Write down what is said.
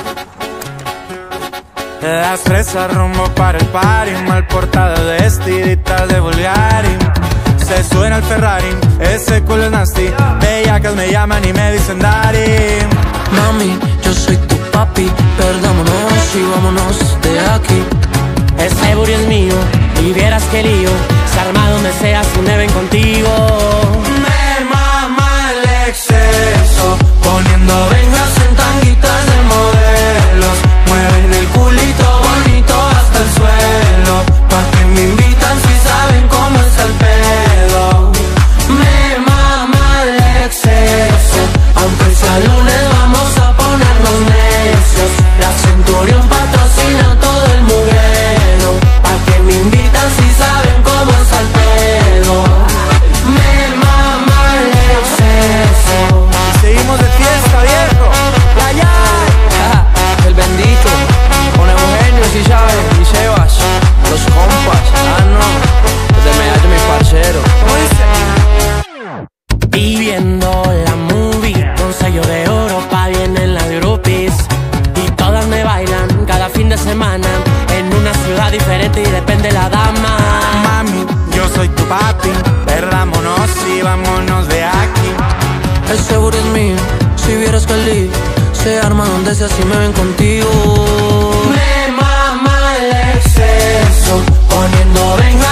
Las fresas rumbo para el party, mal portada de vestiditas de Bulgari. Se suena el Ferrari, ese culo es nasty. Bellacas me llaman y me dicen daddy. Mami, yo soy tu papi, perdámonos y vámonos de aquí. Ese booty es mío, y vieras que lío. Se arma donde sea, si me ven contigo. Me mama el exceso, poniendo vengas en tanguitas de modelos. Mueven el culito bonito hasta el suelo. Pa' que me invitan si saben cómo está el pedo. Me mama el exceso, aunque sea lunes vamos a ponernos necios. La Centurión patrocina todo el mugrero. Pa' que me invitan si saben cómo está el pedo. Me mama el exceso. Y seguimos de fiesta, viejo. Ya, ya. El bendito, con Eugenio, si sabes, y Sebas, los compas, no, desde Medallo mi parcero. Viviendo la movie, con sello de Europa, vienen las groupies. Y todas me bailan cada fin de semana, en una ciudad diferente y depende la dama. Mami, yo soy tu papi, perdámonos y vámonos de aquí. El seguro es mío, si vieras que el lío se arma donde sea si me ven contigo. Me mama el exceso, poniendo venga